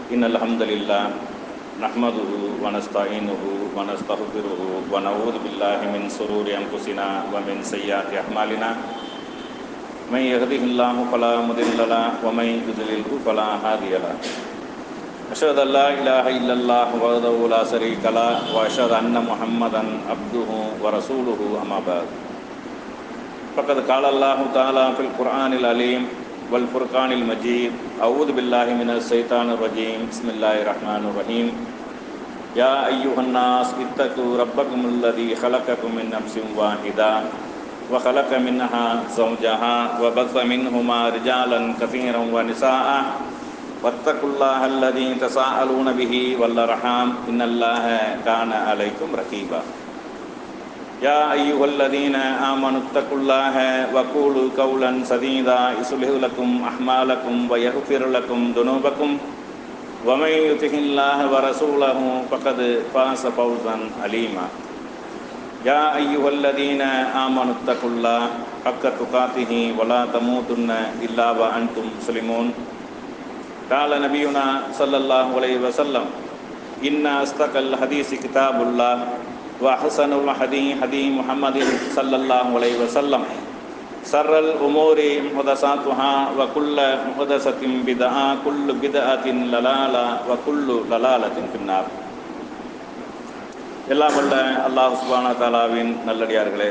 இன்னல் ஹம்தலில்லாஹ் நஹ்மதுஹு வ நஸ்தஈனுஹு வ நஸ்தக்ஃபிருஹு வ நஊது பில்லாஹி மின் ஷுரூரி அன்ஃபுஸினா வ மின் ஸய்யிஆத்தி அஅமாலினா மன் யஹ்திஹில்லாஹு ஃபலா முதில்ல லஹு வ மன் யுத்லில்ஹு ஃபலா ஹாதிய லஹு அஷ்ஹது அல்லா இலாஹா இல்லல்லாஹ் வஹ்தஹு லா ஷரீக லஹு வ அஷ்ஹது அன்ன முஹம்மதன் அப்துஹு வ ரசூலுஹு அம்மா பஅத். ஃபக்கத் கால அல்லாஹு தஆலா ஃபில் குர்ஆனில் அலீம் வல் ஃபுர்கானில் மஜீத். அஊது பில்லாஹி மினஷ் ஷைத்தானிர் ரஜீம். பிஸ்மில்லாஹிர் ரஹ்மானிர் ரஹீம். யா அய்யுஹன் நாஸ் இத்தகு ரப்பக்குமுல் லதீ ஹலககும் மின் நஃப்ஸின் வாஹிதா வ ஹலக மின்ஹா ஸௌஜஹா வ பஸ்ஸ மின்ஹுமா ரிஜாலன் கஸீரன் வ நிஸாஅ வத்தகுல்லாஹ அல்லதீ தஸாஅலூன பிஹி வல் அர்ஹாம் இன்னல்லாஹ கான அலைக்கும் ரகீபா. யா அய்யுஹல்லதீன ஆமனு தக்குல்லாஹ வகூலு கௌலன் சதீதா யுஸ்லிஹு லக்கும் அஹ்மாலக்கும் வ யக்ஃபிர் லக்கும் துனூபக்கும் வ மன் யுதிஹில்லாஹ வ ரசூலஹு ஃபகத் ஃபாஸ ஃபௌஸன் அலீமா. யா அய்யுஹல்லதீன ஆமனு தக்குல்லாஹ ஹக்க துகாத்திஹி வ லா தமூதுன்ன இல்லா வ அன்தும் முஸ்லிமூன். கால நபியுனா ஸல்லல்லாஹு அலைஹி வஸல்லம் இன்னா அஸ்தகல் ஹதீஸி கிதாபுல்லாஹ் வ அஹ்ஸனுல் ஹதீ ஹதீ முஹம்மதின் ஸல்லல்லாஹு அலைஹி வஸல்லம். ஷர்ரல் உமூரி முஹதஸாத்துஹா வ குல்லு முஹதஸத்தின் பித்ஆ குல்லு பித்அத்தின் லலாலா வ குல்லு லலாலத்தின் ஃபின்னார். எல்லாம் வல்ல அல்லாஹ் சுப்ஹானஹு வ தஆலாவின் நல்லடியார்களே,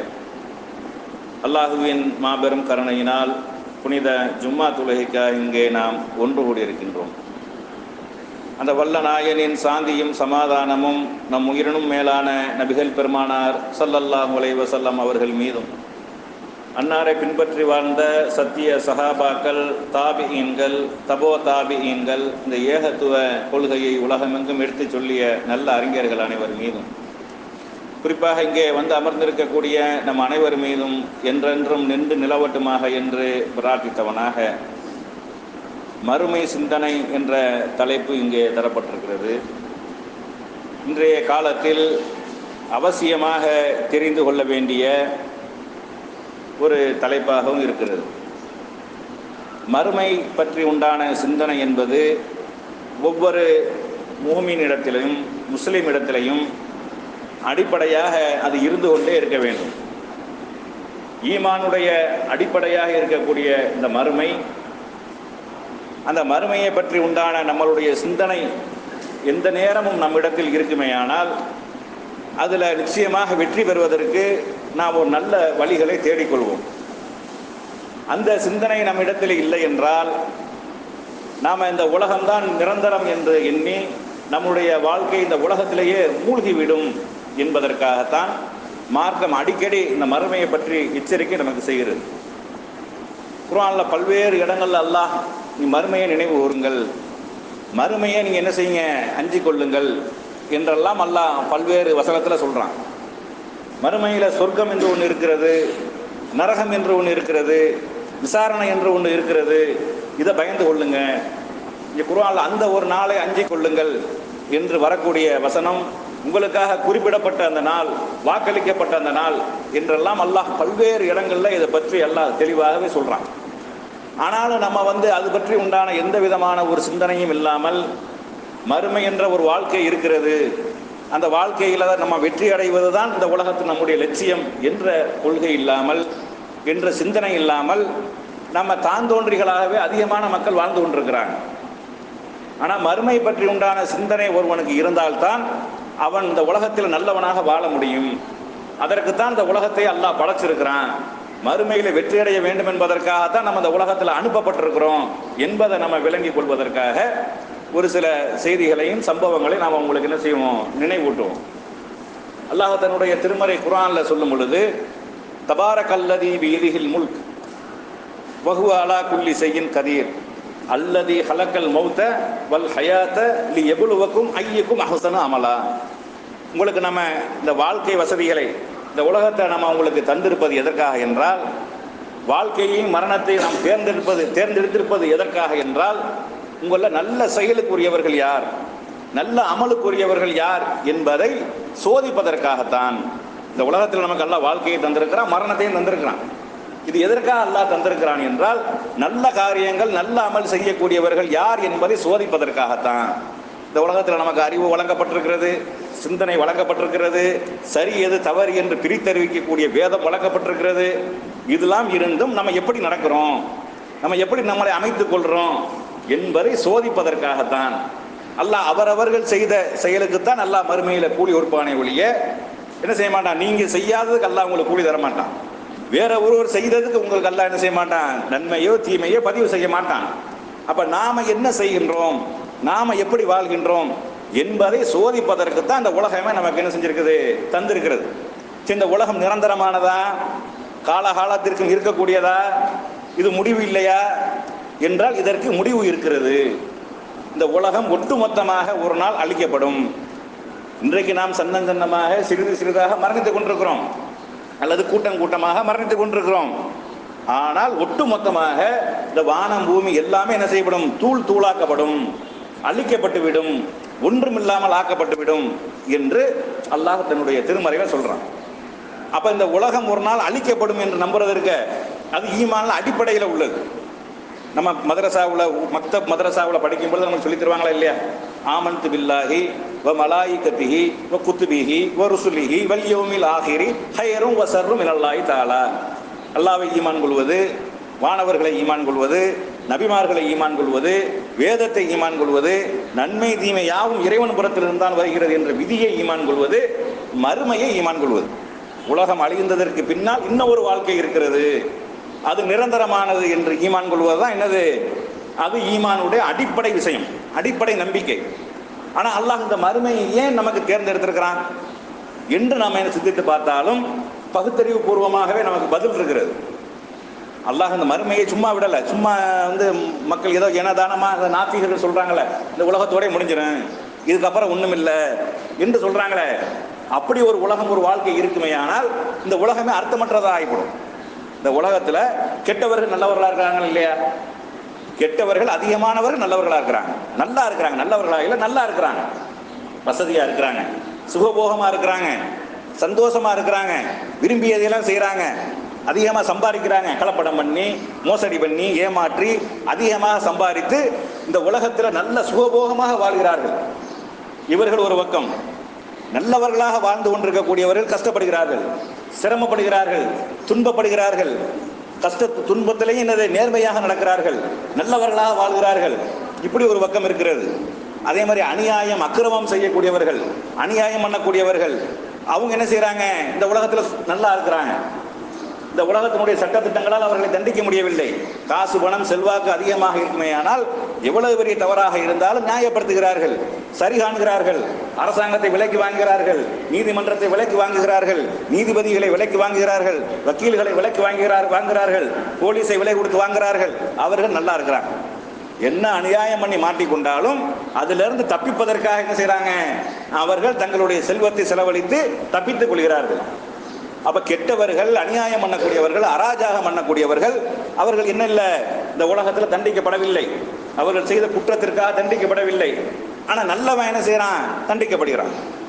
அல்லாஹுவின் மாபெரும் கருணையினால் புனித ஜும்மா தொழுகைக்காக இங்கே நாம் ஒன்று கூடியிருக்கின்றோம். அந்த வல்ல நாயனின் சாந்தியும் சமாதானமும் நம் உயிரினும் மேலான நபிகள் பெருமானார் ஸல்லல்லாஹு அலைஹி வஸல்லம் அவர்கள் மீதும், அன்னாரை பின்பற்றி வாழ்ந்த சத்திய சஹாபாக்கள், தாபிஈன்கள், தபோ தாபிஈன்கள், இந்த ஏகத்துவ கொள்கையை உலகமெங்கும் எடுத்து சொல்லிய நல்ல அறிஞர்கள் அனைவர் மீதும், குறிப்பாக இங்கே வந்து அமர்ந்திருக்கக்கூடிய நம் அனைவர் மீதும் என்றென்றும் நின்று நிலவட்டுமாக என்று பிரார்த்தித்தவனாக, மறுமை சிந்தனை என்ற தலைப்பு இங்கே தரப்பட்டிருக்கிறது. இன்றைய காலத்தில் அவசியமாக தெரிந்து கொள்ள வேண்டிய ஒரு தலைப்பாகவும் இருக்கிறது. மறுமை பற்றி உண்டான சிந்தனை என்பது ஒவ்வொரு முஃமினிடத்திலும் முஸ்லிமிடத்திலையும் அடிப்படையாக அது இருந்து கொண்டே இருக்க வேண்டும். ஈமானுடைய அடிப்படையாக இருக்கக்கூடிய இந்த மறுமை, அந்த மறுமையை பற்றி உண்டான நம்மளுடைய சிந்தனை எந்த நேரமும் நம்மிடத்தில் இருக்குமேயானால் அதில் நிச்சயமாக வெற்றி பெறுவதற்கு நாம் ஒரு நல்ல வழிகளை தேடிக்கொள்வோம். அந்த சிந்தனை நம்மிடத்தில் இல்லை என்றால் நாம் இந்த உலகம்தான் நிரந்தரம் என்று எண்ணி நம்முடைய வாழ்க்கை இந்த உலகத்திலேயே மூழ்கிவிடும் என்பதற்காகத்தான் மார்க்கம் அடிக்கடி இந்த மறுமையை பற்றி எச்சரிக்கை நமக்கு செய்கிறது. குர்ஆனில் பல்வேறு இடங்களில் அல்லாஹ் நீ மறுமையை நினைவு கூறுங்கள், மறுமையை நீங்கள் என்ன செய்யுங்க, அஞ்சி கொள்ளுங்கள் என்றெல்லாம் அல்லாஹ் பல்வேறு வசனத்தில் சொல்கிறான். மறுமையில் சொர்க்கம் என்று ஒன்று இருக்கிறது, நரகம் என்று ஒன்று இருக்கிறது, விசாரணை என்று ஒன்று இருக்கிறது, இதை பயந்து கொள்ளுங்க. இங்கே குர்ஆனில் அந்த ஒரு நாளை அஞ்சி கொள்ளுங்கள் என்று வரக்கூடிய வசனம், உங்களுக்காக குறிப்பிடப்பட்ட அந்த நாள், வாக்களிக்கப்பட்ட அந்த நாள் என்றெல்லாம் அல்லாஹ் பல்வேறு இடங்களில் இதை பற்றி அல்லாஹ் தெளிவாகவே சொல்கிறான். ஆனாலும் நம்ம அது பற்றி உண்டான எந்த விதமான ஒரு சிந்தனையும் இல்லாமல், மறுமை என்ற ஒரு வாழ்க்கை இருக்கிறது, அந்த வாழ்க்கையில் நம்ம வெற்றி அடைவது தான் இந்த உலகத்தில் நம்முடைய லட்சியம் என்ற கொள்கை இல்லாமல், என்ற சிந்தனை இல்லாமல் நம்ம தாந்தோன்றிகளாகவே அதிகமான மக்கள் வாழ்ந்து கொண்டிருக்கிறாங்க. ஆனால் மறுமை பற்றி உண்டான சிந்தனை ஒருவனுக்கு இருந்தால்தான் அவன் இந்த உலகத்தில் நல்லவனாக வாழ முடியும். அதற்குத்தான் இந்த உலகத்தை அல்லாஹ் படைச்சிருக்கிறான். மறுமையில் வெற்றி அடைய வேண்டும் என்பதற்காகத்தான் நம்ம இந்த உலகத்தில் அனுப்பப்பட்டிருக்கிறோம் என்பதை நம்ம விளங்கிக் கொள்வதற்காக ஒரு சில செய்திகளையும் சம்பவங்களையும் நாம் உங்களுக்கு என்ன செய்வோம், நினைவூட்டுவோம். அல்லாஹ் தன்னுடைய திருமறை குர்ஆனில் சொல்லும் பொழுது, தபாரக்கல்லதீ பியதிஹில் முல்க் வஹுவ அலா குல்லி ஷைஇன் கதீர் அல்லதி ஹலக்கல் மௌத்த வல் ஹயாத்த லியப்லுவக்கும் ஐயுக்கும் அஹ்ஸனு அமலா. உங்களுக்கு நம்ம இந்த வாழ்க்கை வசதிகளை, இந்த உலகத்தை நம்ம உங்களுக்கு தந்திருப்பது எதற்காக என்றால், வாழ்க்கையையும் மரணத்தை நாம் தேர்ந்தெடுத்திருப்பது எதற்காக என்றால், உங்களில் நல்ல செயலுக்குரியவர்கள் யார், நல்ல அமலுக்குரியவர்கள் யார் என்பதை சோதிப்பதற்காகத்தான். இந்த உலகத்தில் நமக்கு எல்லாம் வாழ்க்கையை தந்திருக்கிறான், மரணத்தையும் தந்திருக்கிறான். இது எதற்காக அல்லாஹ் தந்திருக்கிறான் என்றால், நல்ல காரியங்கள் நல்ல அமல் செய்யக்கூடியவர்கள் யார் என்பதை சோதிப்பதற்காகத்தான். இந்த உலகத்தில் நமக்கு அறிவு வழங்கப்பட்டிருக்கிறது, சிந்தனை வழங்கப்பட்டிருக்கிறது, சரி எது தவறு என்று பிரித்தறிவிக்கக்கூடிய வேதம் வழங்கப்பட்டிருக்கிறது. இதெல்லாம் இருந்தும் நம்ம எப்படி நடக்கிறோம், நம்ம எப்படி நம்மளை அமைத்துக் கொள்கிறோம் என்பதை சோதிப்பதற்காகத்தான். அல்லாஹ் அவரவர்கள் செய்த செயலுக்குத்தான் அல்லாஹ் மறுமையில் கூலி கொடுப்பானே ஒழிய என்ன செய்ய மாட்டான். நீங்கள் செய்யாததுக்கு அல்லாஹ் உங்களுக்கு கூலி தர மாட்டான். வேற ஒருவர் செய்ததுக்கு உங்களுக்கு அல்லாஹ் என்ன செய்ய மாட்டான், நன்மையோ தீமையோ பதிவு செய்ய மாட்டான். அப்ப நாம என்ன செய்கின்றோம், நாம எப்படி வாழ்கின்றோம் என்பதை சோதிப்பதற்குத்தான் இந்த உலகமே நமக்கு என்ன செஞ்சிருக்குது, தந்திருக்கிறது. இந்த உலகம் நிரந்தரமானதா, காலகாலத்திற்கும் இருக்கக்கூடியதா, இது முடிவு இல்லையா என்றால் இதற்கு முடிவு இருக்கிறது. இந்த உலகம் ஒட்டுமொத்தமாக ஒரு நாள் அழிக்கப்படும். இன்றைக்கு நாம் சன்னமாக சிறிது சிறிதாக மரணித்துக் கொண்டிருக்கிறோம், அல்லது கூட்டம் கூட்டமாக மரணித்துக் கொண்டிருக்கிறோம். ஆனால் ஒட்டுமொத்தமாக இந்த வானம் பூமி எல்லாமே என்ன செய்யப்படும், தூள் தூளாக்கப்படும், அழிக்கப்பட்டுவிடும், ஒன்றுமில்லாமல் ஆக்கப்பட்டுவிடும் என்று அல்லாஹ் தன்னுடைய திருமறையில சொல்றான். அப்ப இந்த உலகம் ஒரு நாள் அழிக்கப்படும் என்று நம்புறதற்கு அது ஈமான்ல அடிப்படையில் உள்ளது. நம்ம மதரசாவில் மதரசாவில் படிக்கும்போது நமக்கு சொல்லி தருவாங்களா இல்லையா, ஆமன்து பில்லாஹி வ மலாயிகத்திஹி வ குத்துபிஹி வ ருசுலிஹி வல் யௌமில் ஆஹிரி ஹைரும் வ ஷர்ரும் மினல்லாஹி தஆலா. அல்லாஹ்வை ஈமான் கொள்வது, வானவர்களை ஈமான் கொள்வது, நபிமார்களை ஈமான் கொள்வது, வேதத்தை ஈமான் கொள்வது, நன்மை தீமை யாவும் இறைவன் புறத்திலிருந்தான் வருகிறது என்ற விதியை ஈமான் கொள்வது, மறுமையை ஈமான் கொள்வது. உலகம் அழிந்ததற்கு பின்னால் இன்னும் ஒரு வாழ்க்கை இருக்கிறது, அது நிரந்தரமானது என்று ஈமான் கொள்வதுதான் என்னது, அது ஈமானுடைய அடிப்படை விஷயம், அடிப்படை நம்பிக்கை. ஆனால் அல்லாஹ் இந்த மறுமையை ஏன் நமக்கு தேர்ந்தெடுத்திருக்கிறான் என்று நாம் என்ன சிந்தித்து பார்த்தாலும் பகுத்தறிவு பூர்வமாகவே நமக்கு பதில் இருக்கிறது. அல்லாஹ் இந்த மறுமையை சும்மா விடலை. சும்மா மக்கள் ஏதோ ஏனதானமாக நாத்திகர்கள் சொல்றாங்களே, இந்த உலகத்தோட முடிஞ்சிடும், இதுக்கப்புறம் ஒன்றும் இல்லை என்று சொல்றாங்களே, அப்படி ஒரு உலகம் ஒரு வாழ்க்கை இருக்குமே, ஆனால் இந்த உலகமே அர்த்தமற்றதாக ஆகிவிடும். இந்த உலகத்தில் கெட்டவர்கள் நல்லவர்களாக இருக்கிறாங்க இல்லையா, கெட்டவர்கள் அதிகமானவர்கள் நல்லவர்களாக இருக்கிறாங்க, நல்லா இருக்கிறாங்க, நல்லவர்களாக இல்லை நல்லா இருக்கிறாங்க, வசதியாக இருக்கிறாங்க, சுகபோகமாக இருக்கிறாங்க, சந்தோஷமாக இருக்கிறாங்க, விரும்பியதையெல்லாம் செய்கிறாங்க, அதிகமாக சம்பாதிக்கிறாங்க, கலப்படம் பண்ணி மோசடி பண்ணி ஏமாற்றி அதிகமாக சம்பாதித்து இந்த உலகத்தில் நல்ல சுகபோகமாக வாழ்கிறார்கள். இவர்கள் ஒரு பக்கம். நல்லவர்களாக வாழ்ந்து கொண்டிருக்கக்கூடியவர்கள் கஷ்டப்படுகிறார்கள், சிரமப்படுகிறார்கள், துன்பப்படுகிறார்கள், துன்பத்திலேயே என்னது நேர்மையாக நடக்கிறார்கள், நல்லவர்களாக வாழ்கிறார்கள். இப்படி ஒரு பக்கம் இருக்கிறது. அதே மாதிரி அநியாயம் அக்கிரமம் செய்யக்கூடியவர்கள், அநியாயம் பண்ணக்கூடியவர்கள், அவங்க என்ன செய்யறாங்க, இந்த உலகத்தில் நல்லா இருக்கிறாங்க, இந்த உலகத்தினுடைய சட்டத்திட்டங்களால் அவர்களை தண்டிக்க முடியவில்லை. காசு பணம் செல்வாக்கு அதிகமாக இருக்குமே, ஆனால் எவ்வளவு பெரிய தவறாக இருந்தாலும் நியாயப்படுத்துகிறார்கள், சரி காண்கிறார்கள், அரசாங்கத்தை விலைக்கு வாங்குகிறார்கள், நீதிமன்றத்தை விலைக்கு வாங்குகிறார்கள், நீதிபதிகளை விலைக்கு வாங்குகிறார்கள், வக்கீல்களை விலைக்கு வாங்குகிறார்கள், போலீஸை விலை கொடுத்து வாங்குகிறார்கள். அவர்கள் நல்லா இருக்கிறாங்க. என்ன அநியாயம் பண்ணி மாட்டிக்கொண்டாலும் அதிலிருந்து தப்பிப்பதற்காக என்ன செய்யறாங்க, அவர்கள் தங்களுடைய செல்வத்தை செலவழித்து தப்பித்துக் கொள்கிறார்கள். அப்ப கெட்டவர்கள், அநியாயம் பண்ணக்கூடியவர்கள், அராஜகம் பண்ணக்கூடியவர்கள், அவர்கள் என்ன இல்லை, இந்த உலகத்தில் தண்டிக்கப்படவில்லை, அவர்கள் செய்த குற்றத்திற்காக தண்டிக்கப்படவில்லை. ஆனா நல்லவன் என்ன செய்யறான், தண்டிக்கப்படுகிறான்.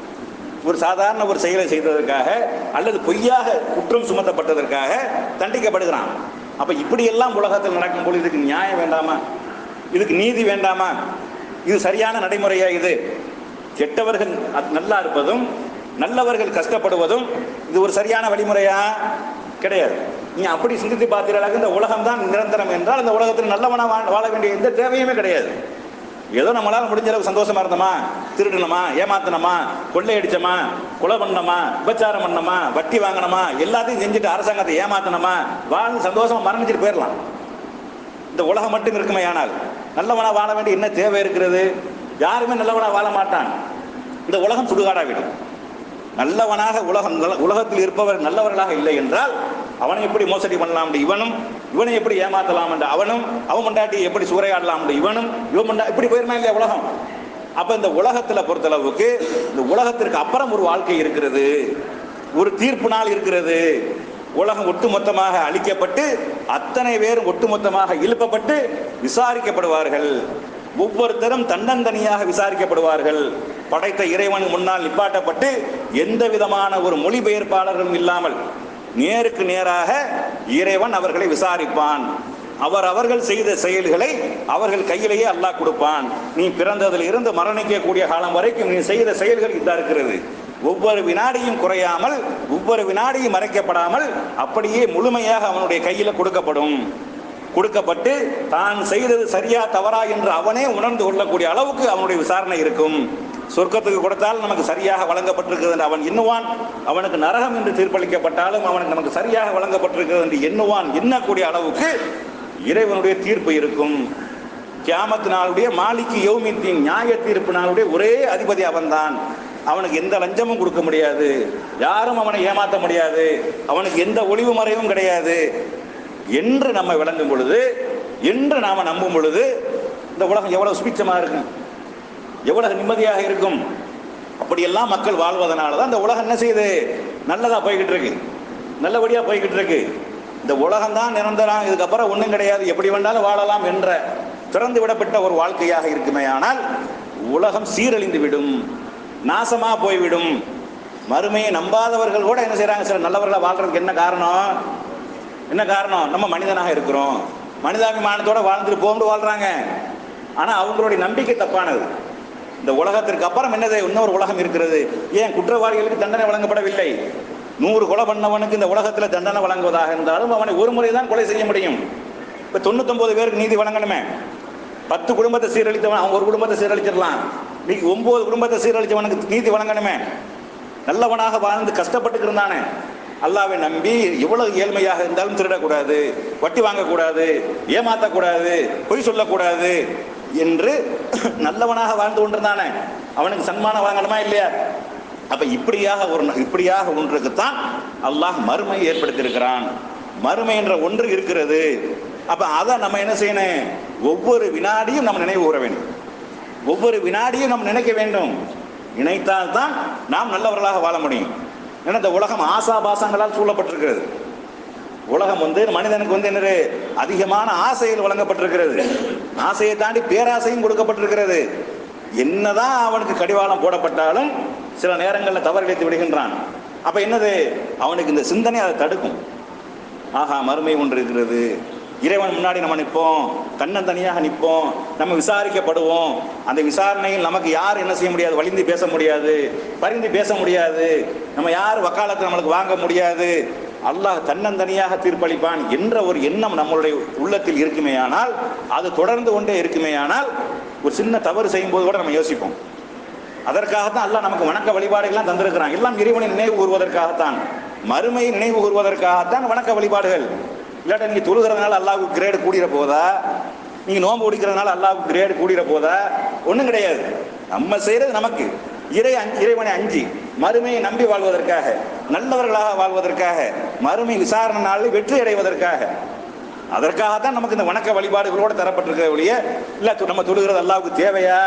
ஒரு சாதாரண ஒரு செயலை செய்ததற்காக அல்லது பொய்யாக குற்றம் சுமத்தப்பட்டதற்காக தண்டிக்கப்படுகிறான். அப்ப இப்படியெல்லாம் உலகத்தில் நடக்கும்போது இதுக்கு நியாயம் வேண்டாமா, இதுக்கு நீதி வேண்டாமா, இது சரியான நடைமுறையா? இது கெட்டவர்கள் நல்லா இருப்பதும் நல்லவர்கள் கஷ்டப்படுவதும் இது ஒரு சரியான வழிமுறையா? கிடையாது. நீ அப்படி சிந்தித்து பார்த்தீர்களாக இந்த உலகம் தான் நிரந்தரம் என்றால் இந்த உலகத்தில் நல்லவனா வாழ வேண்டிய எந்த தேவையுமே கிடையாது. ஏதோ நம்மளால முடிஞ்ச அளவுக்கு சந்தோஷமா இருந்தோமா, திருடணுமா, ஏமாத்தணுமா, கொள்ளையடிச்சோமா, கொலை பண்ணணுமா, விபச்சாரம் பண்ணணுமா, வட்டி வாங்கணுமா, எல்லாத்தையும் செஞ்சுட்டு அரசாங்கத்தை ஏமாத்தணுமா, வாழ்ந்து சந்தோஷமா மரணிச்சுட்டு போயிடலாம். இந்த உலகம் மட்டும் இருக்குமே, ஆனால் நல்லவனா வாழ வேண்டிய என்ன தேவை இருக்கிறது? யாருமே நல்லவனா வாழ மாட்டான். இந்த உலகம் சுடுகாடாவிடும். நல்லவனாக உலகத்தில் இருப்பவர் நல்லவர்களாக இல்லை என்றால் அவனை எப்படி மோசடி பண்ணலாம் என்று இவனும், இவனை எப்படி ஏமாத்தலாம் என்று அவனும், அவன் மண்டாட்டி எப்படி சூறையாடலாம் என்று இவனும், இவன் இப்படி போயிருமா இல்லையா உலகம்? அப்ப இந்த உலகத்துல பொறுத்தளவுக்கு இந்த உலகத்திற்கு அப்புறம் ஒரு வாழ்க்கை இருக்கிறது, ஒரு தீர்ப்பு நாள் இருக்கிறது. உலகம் ஒட்டுமொத்தமாக அழிக்கப்பட்டு அத்தனை பேரும் ஒட்டுமொத்தமாக இழுப்பப்பட்டு விசாரிக்கப்படுவார்கள். ஒவ்வொருத்தரும் தன்னந்தனியாக விசாரிக்கப்படுவார்கள். படைத்த இறைவன் முன்னால் நிப்பாட்டப்பட்டு எந்த விதமான ஒரு மொழிபெயர்ப்பாளர்களும் இல்லாமல் நேருக்கு நேராக இறைவன் அவர்களை விசாரிப்பான். அவர்கள் செய்த செயல்களை அவர்கள் கையிலேயே அல்லாஹ் கொடுப்பான். நீ பிறந்ததில் இருந்து மரணிக்கக்கூடிய காலம் வரைக்கும் நீ செய்த செயல்கள் இதா இருக்கிறது. ஒவ்வொரு வினாடியும் குறையாமல், ஒவ்வொரு வினாடியும் மறைக்கப்படாமல் அப்படியே முழுமையாக அவனுடைய கையில் கொடுக்கப்பட்டு தான் செய்தது சரியா தவறா என்று அவனே உணர்ந்து கொள்ளக்கூடிய அளவுக்கு அவனுடைய விசாரணை இருக்கும். சொர்க்கத்துக்கு கொடுத்தால் நமக்கு சரியாக வழங்கப்பட்டிருக்கிறது என்று அவன் எண்ணுவான். அவனுக்கு நரகம் என்று தீர்ப்பளிக்கப்பட்டாலும் அவனுக்கு நமக்கு சரியாக வழங்கப்பட்டிருக்கிறது என்று எண்ணக்கூடிய அளவுக்கு இறைவனுடைய தீர்ப்பு இருக்கும். கியாமத் நாளுடைய மாலிக்கு யௌமித்தீன், நியாய தீர்ப்பு நாளுடைய ஒரே அதிபதி அவன்தான். அவனுக்கு எந்த லஞ்சமும் கொடுக்க முடியாது, யாரும் அவனை ஏமாற்ற முடியாது, அவனுக்கு எந்த ஒளிவு மறைவும் கிடையாது என்று நம்ம விளங்கும் பொழுது, என்று நாம நம்பும் பொழுது இந்த உலகம் எவ்வளவு சுபிட்சமாக இருக்கும், எவ்வளவு நிம்மதியாக இருக்கும். அப்படியெல்லாம் மக்கள் வாழ்வதனால தான் இந்த உலகம் என்ன செய்யுது, நல்லதா போய்கிட்டு இருக்கு, நல்லபடியா போய்கிட்டு இருக்கு. இந்த உலகம் தான் நிரந்தரம், இதுக்கப்புறம் ஒன்றும் கிடையாது, எப்படி வேண்டாலும் வாழலாம் என்ற திறந்து விடப்பட்ட ஒரு வாழ்க்கையாக இருக்குமே. ஆனால் உலகம் சீரழிந்து விடும், நாசமா போய்விடும். மறுமையை நம்பாதவர்கள் கூட என்ன செய்யறாங்க, சில நல்லவர்களாக வாழ்றதுக்கு என்ன காரணம், நம்ம மனிதனாக இருக்கிறோம், மனிதாபிமானத்தோட வாழ்ந்துட்டு போகும்போது வாழ்றாங்க. ஆனா அவங்களுடைய நம்பிக்கை தப்பானது. இந்த உலகத்திற்கு அப்புறம் என்னது, இன்னொரு உலகம் இருக்கிறது. ஏன் குற்றவாளிகளுக்கு தண்டனை வழங்கப்படவில்லை? 100 கொலை பண்ணவனுக்கு இந்த உலகத்தில் தண்டனை வழங்குவதாக இருந்தாலும் அவனை ஒரு முறை தான் கொலை செய்ய முடியும். இப்போ 99 பேருக்கு நீதி வழங்கணுமே. 10 குடும்பத்தை சீரழித்தவன் அவன் ஒரு குடும்பத்தை சீரழிச்சிடலாம். நீ 9 குடும்பத்தை சீரழித்தவனுக்கு நீதி வழங்கணுமே. நல்லவனாக வாழ்ந்து கஷ்டப்பட்டு இருந்தானே, அல்லாவை நம்பி எவ்வளவு ஏழ்மையாக இருந்தாலும் திருடக்கூடாது, வட்டி வாங்கக்கூடாது, ஏமாற்றக்கூடாது, பொய் சொல்லக்கூடாது என்று நல்லவனாக வாழ்ந்து கொண்டிருந்தானே, அவனுக்கு சன்மானம் வழங்கணுமா இல்லையா? அப்ப இப்படியாக ஒன்றுக்குத்தான் அல்லாஹ் மறுமையை ஏற்படுத்தியிருக்கிறான். மறுமை என்ற ஒன்று இருக்கிறது. அப்ப அதை நம்ம என்ன செய்யணும், ஒவ்வொரு வினாடியும் நம்ம நினைவு கூற வேண்டும், ஒவ்வொரு வினாடியும் நம்ம நினைக்க வேண்டும். நினைத்தால் தான் நாம் நல்லவர்களாக வாழ முடியும். ஏன்னா இந்த உலகம் ஆசாபாசங்களால் சூழப்பட்டிருக்கிறது. உலகம் மனிதனுக்கு என்ன அதிகமான ஆசைகள் வழங்கப்பட்டிருக்கிறது. ஆசையை தாண்டி பேராசையும் கொடுக்கப்பட்டிருக்கிறது. என்னதான் அவனுக்கு கடிவாளம் போடப்பட்டாலும் சில நேரங்களில் தவறிழைத்து விடுகின்றான். அப்ப என்னது, அவனுக்கு இந்த சிந்தனை அதை தடுக்கும். ஆஹா, மறுமை ஒன்று இருக்கிறது, இறைவன் முன்னாடி நம்ம நிற்போம், தன்னந்தனியாக நிற்போம், நம்ம விசாரிக்கப்படுவோம். அந்த விசாரணையில் நமக்கு யார் என்ன செய்ய முடியாது, வலிந்து பேச முடியாது, பரிந்து பேச முடியாது, நம்ம யார் வக்காலத்தை நம்மளுக்கு வாங்க முடியாது, அல்லாஹ் தன்னந்தனியாக தீர்ப்பளிப்பான் என்ற ஒரு எண்ணம் நம்மளுடைய உள்ளத்தில் இருக்குமேயானால், அது தொடர்ந்து கொண்டே இருக்குமேயானால், ஒரு சின்ன தவறு செய்யும் போது கூட நம்ம யோசிப்போம். அதற்காகத்தான் அல்லாஹ் நமக்கு வணக்க வழிபாடுகள்லாம் தந்திருக்கிறான். எல்லாம் இறைவனை நினைவு கூறுவதற்காகத்தான், மறுமையை நினைவு கூறுவதற்காகத்தான் வணக்க வழிபாடுகள். இல்லாட்ட நீங்க தொழுகிறதுனால அல்லாஹ்வுக்கு கிரேடு கூடிற போதா, நீங்க நோன்பு குடிக்கிறதுனால அல்லாஹ்வுக்கு கிரேடு கூடிற போதா? ஒன்றும் கிடையாது. நம்ம செய்யறது நமக்கு இறைவனை அஞ்சி மறுமையை நம்பி வாழ்வதற்காக, நல்லவர்களாக வாழ்வதற்காக, மறுமை விசாரணை நாளில் வெற்றி அடைவதற்காக. அதற்காகத்தான் நமக்கு இந்த வணக்க வழிபாடுகளோடு தரப்பட்டிருக்கிற ஒழிய இல்லை நம்ம தொழுகிறது அல்லாஹ்வுக்கு தேவையா?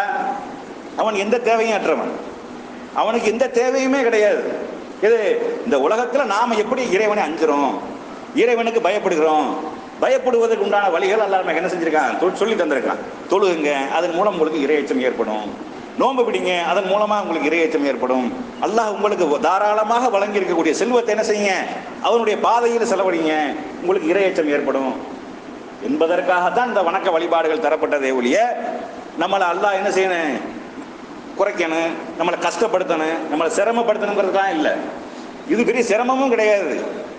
அவன் எந்த தேவையும் அற்றவன், அவனுக்கு எந்த தேவையுமே கிடையாது. இது இந்த உலகத்தில் நாம எப்படி இறைவனை அஞ்சுறோம், இறைவனுக்கு பயப்படுகிறோம், பயப்படுவதற்கு உண்டான வழிகள் அல்லாஹ் நமக்கு என்ன செஞ்சிருக்கான், சொல்லி தந்திருக்கான். தொழுகுங்க, அதன் மூலம் உங்களுக்கு இறையச்சம் ஏற்படும். நோன்பு பிடிங்க, அதன் மூலமா உங்களுக்கு இறையச்சம் ஏற்படும். அல்லாஹ் உங்களுக்கு தாராளமாக வழங்கி இருக்கக்கூடிய செல்வத்தை என்ன செய்யுங்க, அவனுடைய பாதையில் செலவழிங்க, உங்களுக்கு இறையச்சம் ஏற்படும் என்பதற்காகத்தான் இந்த வணக்க வழிபாடுகள் தரப்பட்டதே ஒழிய நம்மளை அல்லாஹ் என்ன செய்யணும், குறைக்கணும், நம்மளை கஷ்டப்படுத்தணும், நம்மளை சிரமப்படுத்தணுங்கிறதுலாம் இல்லை. இது பெரிய சிரமமும் கிடையாது.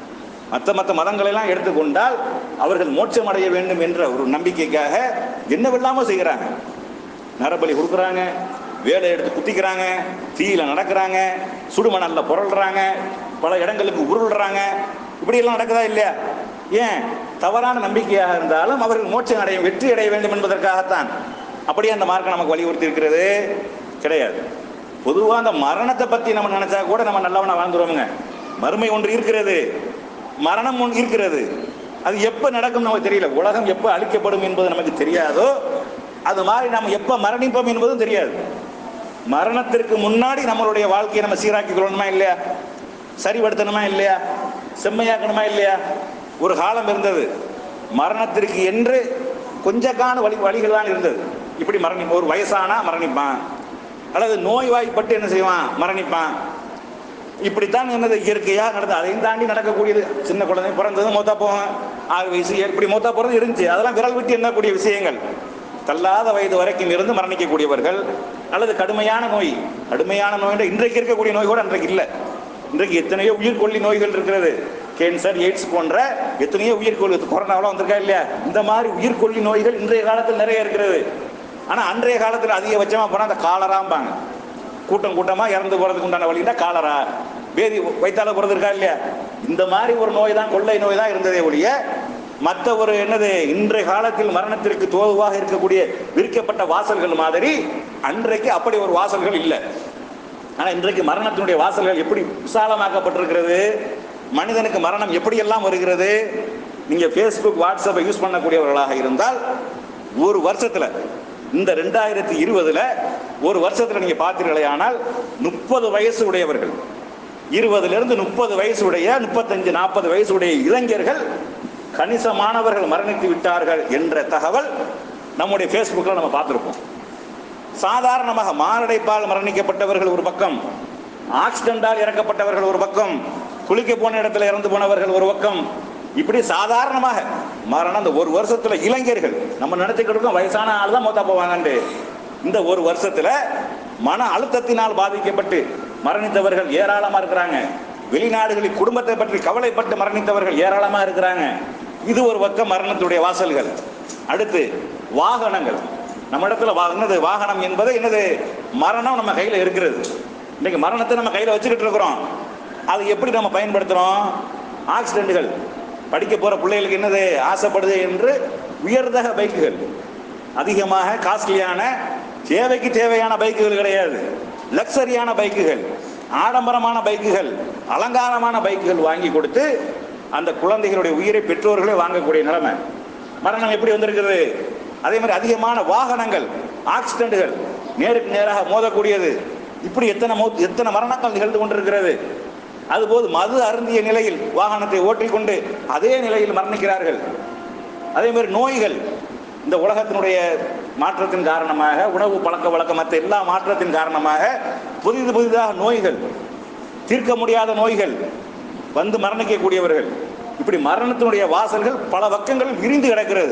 மற்ற மதங்களெல்லாம் எடுத்துக்கொண்டால் அவர்கள் மோட்சம் அடைய வேண்டும் என்ற ஒரு நம்பிக்கைக்காக என்னவெல்லாமோ செய்கிறாங்க. நரபலி கொடுக்குறாங்க, வேலை எடுத்து குத்திக்கிறாங்க, தீயில நடக்கிறாங்க, சுடுமணல்ல புரள்றாங்க, பல இடங்களுக்கு உருள்றாங்க. இப்படியெல்லாம் நடக்குதா இல்லையா? ஏன்? தவறான நம்பிக்கையாக இருந்தாலும் அவர்கள் மோட்சம் அடைய, வெற்றி அடைய வேண்டும் என்பதற்காகத்தான். அப்படியே அந்த மார்க்கம் நமக்கு வலியுறுத்தி இருக்கிறது கிடையாது. பொதுவாக அந்த மரணத்தை பற்றி நம்ம நினைச்சா கூட நம்ம நல்லவனா வாழ்ந்துருவோங்க. மறுமை ஒன்று இருக்கிறது, மரணம் ஒன்று இருக்கிறது. அது எப்போ நடக்கும் நமக்கு தெரியல. உலகம் எப்போ அழிக்கப்படும் என்பது நமக்கு தெரியாதோ அது மாதிரி நம்ம எப்போ மரணிப்போம் என்பதும் தெரியாது. மரணத்திற்கு முன்னாடி நம்மளுடைய வாழ்க்கையை நம்ம சீராக்கி கொள்ளணுமா இல்லையா, சரிபடுத்தணுமா இல்லையா, செம்மையாக்கணுமா இல்லையா? ஒரு காலம் இருந்தது மரணத்திற்கு என்று கொஞ்ச கால வழிகள் தான் இருந்தது. இப்படி ஒரு வயசானா மரணிப்பான், அல்லது நோய்வாய்ப்பட்டு என்ன செய்வான், மரணிப்பான். இப்படித்தான் என்னது இயற்கையாக நடந்தது. அதையும் தாண்டி நடக்கக்கூடியது. சின்ன குழந்தை பிறந்தது மூத்தா போகும், 6 வயசு இப்படி மூத்தா போகிறது இருந்துச்சு. அதெல்லாம் விரல் விட்டு எண்ணக்கூடிய விஷயங்கள். தள்ளாத வயது வரைக்கும் இருந்து மரணிக்கக்கூடியவர்கள் அல்லது கடுமையான நோய், கடுமையான நோய் இன்றைக்கு இருக்கக்கூடிய நோய் கூட அன்றைக்கு இல்லை. இன்றைக்கு எத்தனையோ உயிர்கொல்லி நோய்கள் இருக்கிறது. கேன்சர், எய்ட்ஸ் போன்ற எத்தனையோ உயிர்கொல்லி, கொரோனாவெல்லாம் வந்திருக்கா இல்லையா, இந்த மாதிரி உயிர்கொல்லி நோய்கள் இன்றைய காலத்தில் நிறைய இருக்கிறது. ஆனால் அன்றைய காலத்தில் அதிகபட்சமாக போனால் அந்த காலராம்பாங்க. கூட்டம் கூட்டமாக இறந்து போகிறதுக்கு உண்டான வழின்னா காலரா, வேதி வைத்தால போகிறது இருக்கா இல்லையா, இந்த மாதிரி ஒரு நோய் தான், கொள்ளை நோய் தான் இருந்ததே ஒழிய மற்ற ஒரு என்னது இன்றைய காலத்தில் மரணத்திற்கு தோதுவாக இருக்கக்கூடிய விரிக்கப்பட்ட வாசல்கள் மாதிரி அன்றைக்கு அப்படி ஒரு வாசல்கள் இல்லை. ஆனால் இன்றைக்கு மரணத்தினுடைய வாசல்கள் எப்படி விசாலமாக்கப்பட்டிருக்கிறது, மனிதனுக்கு மரணம் எப்படியெல்லாம் வருகிறது. நீங்கள் ஃபேஸ்புக், வாட்ஸ்அப்பை யூஸ் பண்ணக்கூடியவர்களாக இருந்தால் ஒரு வருஷத்தில், இந்த 2020 ஒரு வருஷத்தில் நீங்கள் பார்த்தீர்களே ஆனால் 30 வயசு உடையவர்கள், 20லிருந்து 30 வயசு உடைய, 35, 40 வயசு உடைய இளைஞர்கள் கணிசமானவர்கள் மரணித்து விட்டார்கள் என்ற தகவல் நம்முடைய ஃபேஸ்புக்கில் நம்ம பார்த்துருப்போம். சாதாரணமாக மாரடைப்பால் மரணிக்கப்பட்டவர்கள் ஒரு பக்கம், ஆக்சிடென்டால் இறக்கப்பட்டவர்கள் ஒரு பக்கம், குளிக்க போன இடத்துல இறந்து போனவர்கள் ஒரு பக்கம், இப்படி சாதாரணமாக மரணம். இந்த ஒரு வருஷத்துல இளைஞர்கள், நம்ம நினைச்சுக்கிட்டு இருக்கோம் வயசான ஆள் தான் மொத்தம் போவாங்கன்னு. இந்த ஒரு வருஷத்துல மன அழுத்தத்தினால் பாதிக்கப்பட்டு மரணித்தவர்கள் ஏராளமா இருக்கிறாங்க. வெளிநாடுகளில் குடும்பத்தை பற்றி கவலைப்பட்டு மரணித்தவர்கள் ஏராளமா இருக்கிறாங்க. இது ஒரு பக்கம் மரணத்துடைய வாசல்கள். அடுத்து வாகனங்கள். நம்ம இடத்துல என்னது வாகனம் என்பது என்னது, மரணம் நம்ம கையில் இருக்கிறது. இன்னைக்கு மரணத்தை நம்ம கையில் வச்சுக்கிட்டு இருக்கிறோம். அது எப்படி நம்ம பயன்படுத்துகிறோம்? ஆக்சிடென்ட்டுகள், படிக்க போகிற பிள்ளைகளுக்கு என்னது ஆசைப்படுது என்று உயர்தக பைக்குகள், அதிகமாக காஸ்ட்லியான தேவைக்கு தேவையான பைக்குகள் கிடையாது, லக்ஸரியான பைக்குகள், ஆடம்பரமான பைக்குகள், அலங்காரமான பைக்குகள் வாங்கி கொடுத்து அந்த குழந்தைகளுடைய உயிரை பெற்றோர்களே வாங்கக்கூடிய நிலைமை. மரணம் எப்படி வந்திருக்கிறது? அதே மாதிரி அதிகமான வாகனங்கள், ஆக்சிடென்ட்டுகள், நேருக்கு நேராக மோதக்கூடியது, இப்படி எத்தனை மரணங்கள் நிகழ்ந்து கொண்டிருக்கிறது. அதுபோது மது அருந்திய நிலையில் வாகனத்தை ஓட்டிக்கொண்டு அதே நிலையில் மரணிக்கிறார்கள். அதே மாதிரி நோய்கள், இந்த உலகத்தினுடைய மாற்றத்தின் காரணமாக, உணவு பழக்க வழக்கம், மற்ற எல்லா மாற்றத்தின் காரணமாக புதிதாக நோய்கள், தீர்க்க முடியாத நோய்கள் வந்து மரணிக்கக்கூடியவர்கள். இப்படி மரணத்தினுடைய வாசல்கள் பல பக்கங்களில் விரிந்து கிடக்கிறது.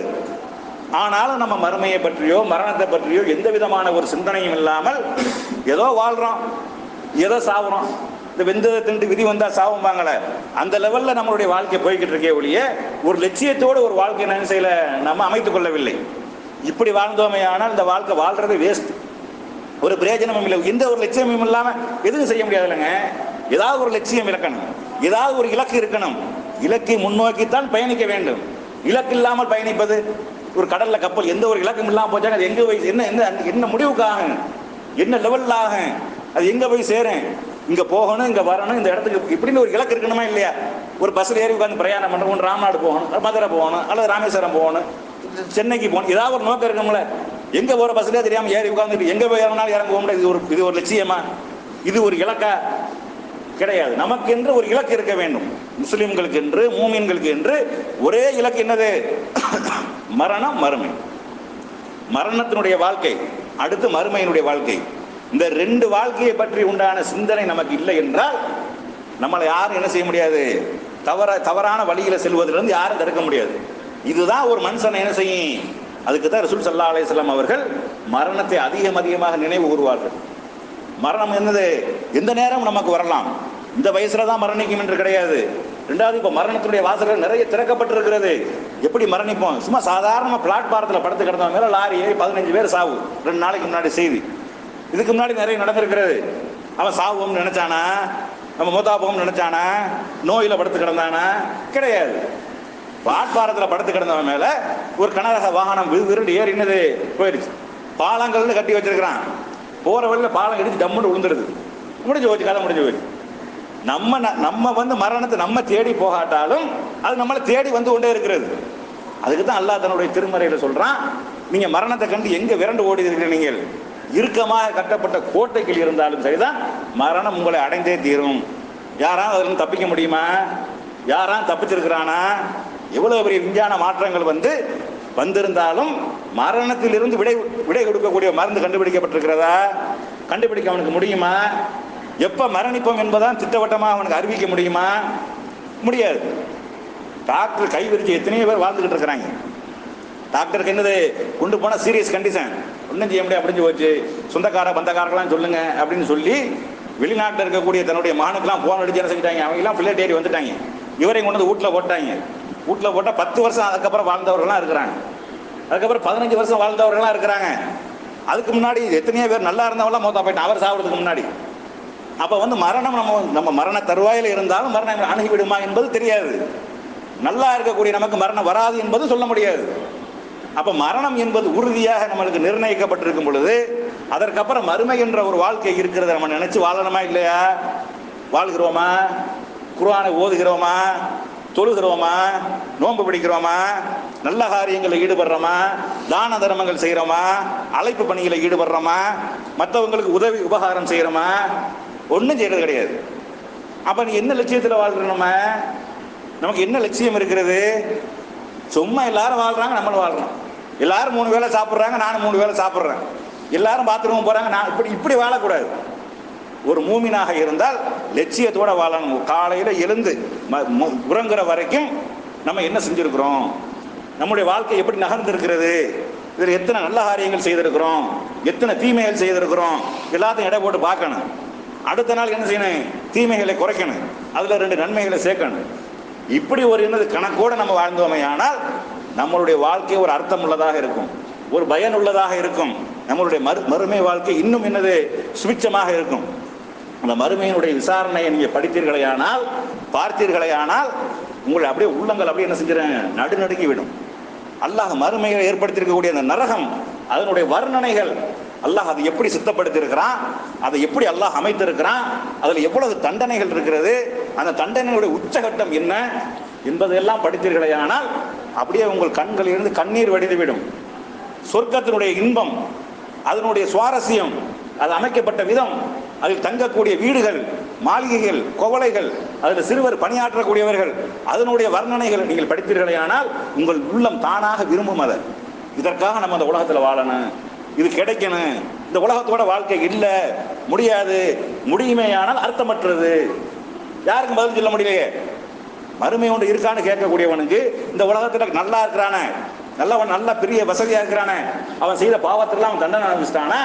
ஆனாலும் நம்ம மறுமையை பற்றியோ மரணத்தை பற்றியோ எந்த விதமான ஒரு சிந்தனையும் இல்லாமல் ஏதோ வாழ்றோம், ஏதோ சாவுறோம். இந்த வெந்ததை திண்டு விதி வந்தா சாவும்பாங்களே, அந்த லெவல்ல நம்மளுடைய வாழ்க்கை போய்கிட்டு இருக்கே ஒழிய ஒரு லட்சியத்தோடு ஒரு வாழ்க்கை என்ன செய்யல, நம்ம அமைத்துக் கொள்ளவில்லை. இப்படி வாழ்ந்தோமே ஆனால் இந்த வாழ்க்கை வாழ்றது வேஸ்ட், ஒரு பிரயோஜனமும் இல்லை. எந்த ஒரு லட்சியமும் இல்லாம எதுவும் செய்ய முடியாது இல்லைங்க. ஏதாவது ஒரு லட்சியம் இருக்கணும், ஏதாவது ஒரு இலக்கு இருக்கணும். இலக்கை முன்னோக்கித்தான் பயணிக்க வேண்டும். இலக்கு இல்லாமல் பயணிப்பது, ஒரு கடல்ல கப்பல் எந்த ஒரு இலக்கும் இல்லாமல் போச்சாங்க, அது எங்க போய் என்ன முடிவுக்கு ஆகும், என்ன லெவல்ல ஆகும், அது எங்க போய் சேரும், இங்க போகணும், இங்க வரணும், இந்த இடத்துக்கு இப்படின்னு ஒரு இலக்கு இருக்கணுமா இல்லையா? ஒரு பஸ்ல ஏறி உட்காந்து பிரயாணம் பண்றோம், ராம்நாடு போகணும், மதுரை போகணும், அல்லது ராமேஸ்வரம் போகணும், சென்னைக்கு போகணும், ஏதாவது ஒரு நோக்கம் இருக்கணும்ல. எங்க போற பஸ்லயே தெரியாம ஏறி உட்காந்துட்டு எங்க போய் இறங்கினாலும் இறங்க போக முடியாது. இது ஒரு லட்சியமா? இது ஒரு இலக்கா? கிடையாது. நமக்கு என்று ஒரு இலக்கு இருக்க வேண்டும். முஸ்லிம்களுக்கு என்று, மூமின்களுக்கு என்று ஒரே இலக்கு என்னது? மரணம், மறுமை. மரணத்தினுடைய வாழ்க்கை, அடுத்து மறுமையினுடைய வாழ்க்கை. இந்த ரெண்டு வாழ்க்கையை பற்றி உண்டான சிந்தனை நமக்கு இல்லை என்றால் நம்மளை யாரும் என்ன செய்ய முடியாது, தவறான வழியில செல்வதிலிருந்து யாரும் தடுக்க முடியாது. இதுதான் ஒரு மனுஷனை என்ன செய்யும். அதுக்கு தான் ரசூல் ஸல்லல்லாஹு அலைஹி வஸல்லம் அவர்கள் மரணத்தை அதிகமாக நினைவு கூறுவார்கள். மரணம் என்னது, எந்த நேரம் நமக்கு வரலாம், இந்த வயசுல தான் மரணிக்கும் என்று கிடையாது. ரெண்டாவது, இப்போ மரணத்துடைய வாசல்கள் நிறைய திறக்கப்பட்டிருக்கிறது. எப்படி மரணிப்போம்? சும்மா சாதாரண பிளாட்பாரத்தில் படுத்து கிடந்தவங்க மேல லாரி ஏறி 15 பேர் சாவு, 2 நாளைக்கு முன்னாடி செய்தி. இதுக்கு முன்னாடி நிறைய நடந்திருக்கிறது. அவன் சாவுன்னு நினைச்சானா, நம்ம மூத்தாப்போம்னு நினைச்சானா, நோயில படுத்து கிடந்தானா? கிடையாது. பிளாட்பாரத்தில் படுத்து கிடந்தவன் மேல ஒரு கனரக வாகனம் விருண்டு ஏறி என்னது போயிடுச்சு. பாலங்கள்னு கட்டி வச்சிருக்கிறான், போற வழியில பாலம் இடிச்சு டம்முன்னு விழுந்துருது, முடிஞ்சு போச்சு, கதை முடிஞ்சு போயிடுச்சு. நம்ம வந்து மரணத்தை நம்ம தேடி போகாட்டாலும் அது நம்மளை தேடி வந்து கொண்டே இருக்கிறது. அதுக்கு தான் அல்லாஹ் தன்னுடைய திருமறையில சொல்றான், நீங்க மரணத்தை கண்டு எங்க விரண்டு ஓடி இருக்கிறீங்க, நீங்கள் இறுக்கமாக கட்டப்பட்ட கோட்டைகள் இருந்தாலும் சரிதான் மரணம் உங்களை அடைந்தே தீரும். யாராவது அதிலிருந்து தப்பிக்க முடியுமா? யாராவது தப்பிச்சிருக்கிறானா? எவ்வளவு பெரிய விஞ்ஞான மாற்றங்கள் வந்திருந்தாலும் மரணத்திலிருந்து விடை கொடுக்கக்கூடிய மருந்து கண்டுபிடிக்கப்பட்டிருக்கிறதா? கண்டுபிடிக்க அவனுக்கு முடியுமா? எப்போ மரணிப்போம் என்பதான் திட்டவட்டமாக அவனுக்கு அறிவிக்க முடியுமா? முடியாது. டாக்டர் கை விரிச்சு எத்தனையோ பேர் வாழ்ந்துக்கிட்டு இருக்கிறாங்க. டாக்டருக்கு என்னது, கொண்டு போனால் சீரியஸ் கண்டிஷன், ஒன்றும் செய்ய முடியாது, அப்படின்னு போச்சு, சொந்தக்கார பந்தக்காரர்களாம் சொல்லுங்க அப்படின்னு சொல்லி வெளிநாட்டில் இருக்கக்கூடிய தன்னுடைய மகனுக்கெல்லாம் போன் அடிச்சு என்ன செஞ்சிட்டாங்க, அவங்கெல்லாம் பிள்ளைட் ஏறி வந்துட்டாங்க. இவரையும் கொண்டு வந்து வீட்டில் போட்டாங்க. வீட்டில் போட்டால் 10 வருஷம் அதுக்கப்புறம் வாழ்ந்தவர்கள்லாம் இருக்கிறாங்க. அதுக்கப்புறம் 15 வருஷம் வாழ்ந்தவர்கள்லாம் இருக்கிறாங்க. அதுக்கு முன்னாடி எத்தனையோ பேர் நல்லா இருந்தவங்களாம் மொத்தம் போயிட்டான் அவர் சாப்பிட்றதுக்கு முன்னாடி. அப்போ மரணம் நம்ம மரண தருவாயில் இருந்தாலும் மரணம் அணுகிவிடுமா என்பது தெரியாது. நல்லா இருக்கக்கூடிய நமக்கு மரணம் வராது என்பது சொல்ல முடியாது. அப்போ மரணம் என்பது உறுதியாக நம்மளுக்கு நிர்ணயிக்கப்பட்டிருக்கும் பொழுது அதற்கப்புறம் மறுமை என்ற ஒரு வாழ்க்கை இருக்கிறத நம்ம நினைச்சு வாழணுமா இல்லையா? வாழ்கிறோமா? குர்ஆனை ஓதுகிறோமா? தொழுகிறோமா? நோன்பு பிடிக்கிறோமா? நல்ல காரியங்களில் ஈடுபடுறோமா? தான தர்மங்கள் செய்கிறோமா? அழைப்பு பணிகளை ஈடுபடுறோமா? மற்றவங்களுக்கு உதவி உபகாரம் செய்கிறோமா? ஒன்றும் செய்யறது கிடையாது. அப்போ நீ என்ன லட்சியத்தில் வாழ்கிறோமா? நமக்கு என்ன லட்சியம் இருக்கிறது? சும்மா எல்லாரும் வாழ்றாங்க, நம்மளும் வாழ்றோம். எல்லாரும் 3 வேளை சாப்பிட்றாங்க, நானும் 3 வேளை சாப்பிட்றேன். எல்லாரும் பாத்ரூம் போகிறாங்க, நான் இப்படி வாழக்கூடாது. ஒரு மூமினாக இருந்தால் லட்சியத்தோடு வாழணும். காலையில் எழுந்து உறங்குற வரைக்கும் நம்ம என்ன செஞ்சுருக்கிறோம், நம்முடைய வாழ்க்கை எப்படி நகர்ந்திருக்கிறது, இதில் எத்தனை நல்ல காரியங்கள் செய்திருக்கிறோம், எத்தனை தீமைகள் செய்திருக்கிறோம், எல்லாத்தையும் எடை போட்டு பார்க்கணும். அடுத்த நாள் என்ன செய்யணும், தீமைகளை குறைக்கணும், அதில் 2 நன்மைகளை சேர்க்கணும். இப்படி ஒரு கணக்கோடு நம்ம வாழ்ந்தோமே ஆனால் நம்மளுடைய வாழ்க்கை ஒரு அர்த்தம் உள்ளதாக இருக்கும், ஒரு பயன் உள்ளதாக இருக்கும். நம்மளுடைய மறுமை வாழ்க்கை இன்னும் சுபிட்சமாக இருக்கும். அந்த மறுமையினுடைய விசாரணையை நீங்கள் படித்தீர்களேயானால், பார்த்தீர்களேயானால் உங்களை அப்படியே உள்ளங்கள் அப்படியே என்ன செஞ்சிடறேன், நடுநடுங்கி விடும். அல்லாஹ் மறுமையை ஏற்படுத்தியிருக்கக்கூடிய அந்த நரகம், அதனுடைய வர்ணனைகள், அல்லாஹ் அதை எப்படி சித்தப்படுத்தியிருக்கிறான், அதை எப்படி அல்லாஹ் அமைத்திருக்கிறான், அதில் எவ்வளவு தண்டனைகள் இருக்கிறது, அந்த தண்டனையுடைய உச்சகட்டம் என்ன என்பதெல்லாம் படித்தீர்களேயானால் அப்படியே உங்கள் கண்களிலிருந்து கண்ணீர் வடிந்துவிடும். சொர்க்கத்தினுடைய இன்பம், அதனுடைய சுவாரஸ்யம், அது அமைக்கப்பட்ட விதம், அதில் தங்கக்கூடிய வீடுகள், மாளிகைகள், கோவலைகள், அதில் சிறுவர் பணியாற்றக்கூடியவர்கள், அதனுடைய வர்ணனைகள் நீங்கள் படித்தீர்களேயானால் உங்கள் உள்ளம் தானாக விரும்பும். அதை இதற்காக நம்ம அந்த உலகத்தில் வாழணும், இது கிடைக்கணும், இந்த உலகத்தோட வாழ்க்கை இல்லை, முடியாது, முடியுமேயானால் அர்த்தமற்றது. யாருக்கும் பதில் சொல்ல முடியலையே. மறுமை ஒன்று இருக்கான்னு கேட்கக்கூடியவனுக்கு இந்த உலகத்தில் நல்லா இருக்கிறானே, நல்லவன், நல்ல பெரிய வசதியாக இருக்கிறானே, அவன் செய்த பாவத்திலாம் அவன் தண்டனை அனுப்பிச்சிட்டானா,